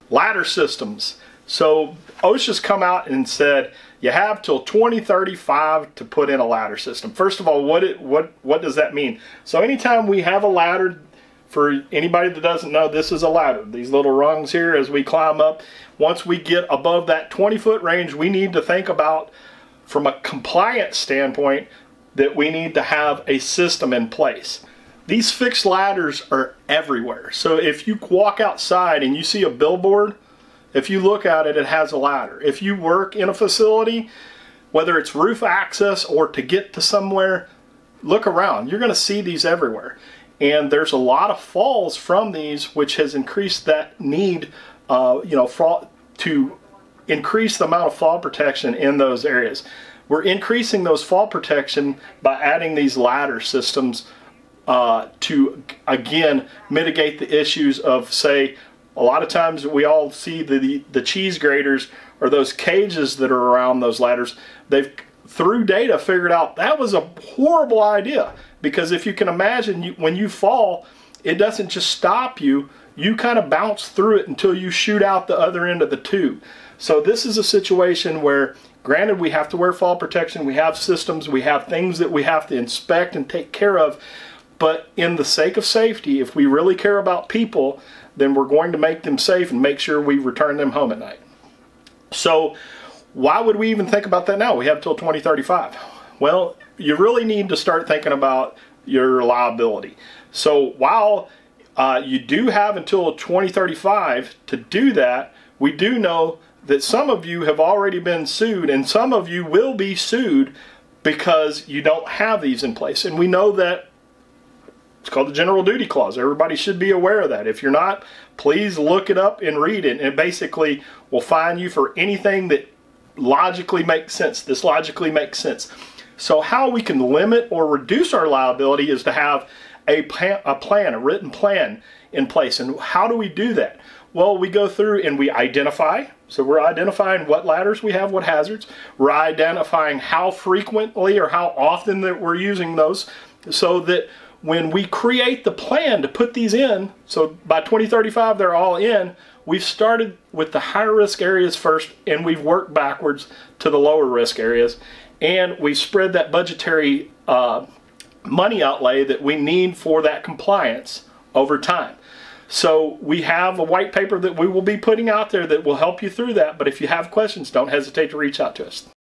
ladder systems. So OSHA's come out and said you have till 2035 to put in a ladder system. First of all, what does that mean? So anytime we have a ladder, for anybody that doesn't know, this is a ladder. These little rungs here as we climb up. Once we get above that 20-foot range, we need to think about, from a compliance standpoint, that we need to have a system in place. These fixed ladders are everywhere. So if you walk outside and you see a billboard, if you look at it, it has a ladder. If you work in a facility, whether it's roof access or to get to somewhere, look around. You're going to see these everywhere. And there's a lot of falls from these, which has increased that need, to increase the amount of fall protection in those areas. We're increasing those fall protection by adding these ladder systems to, again, mitigate the issues of, say, a lot of times we all see the cheese graters or those cages that are around those ladders. They've, through data, figured out that was a horrible idea, because if you can imagine, when you fall, it doesn't just stop you. You kind of bounce through it until you shoot out the other end of the tube. So this is a situation where, granted, we have to wear fall protection, we have systems, we have things that we have to inspect and take care of, but in the sake of safety, if we really care about people, then we're going to make them safe and make sure we return them home at night. So why would we even think about that now? We have till 2035. Well, you really need to start thinking about your reliability. So while you do have until 2035 to do that, we do know that some of you have already been sued, and some of you will be sued because you don't have these in place. And we know that it's called the General Duty Clause. Everybody should be aware of that. If you're not, please look it up and read it. And it basically will fine you for anything that logically makes sense. This logically makes sense. So how we can limit or reduce our liability is to have a plan, a written plan in place. And how do we do that? Well, we go through and we identify. So we're identifying what ladders we have, what hazards. We're identifying how frequently or how often that we're using those, so that when we create the plan to put these in, so by 2035 they're all in, we've started with the higher risk areas first, and we've worked backwards to the lower risk areas, and we've spread that budgetary money outlay that we need for that compliance over time. So we have a white paper that we will be putting out there that will help you through that, but if you have questions, don't hesitate to reach out to us.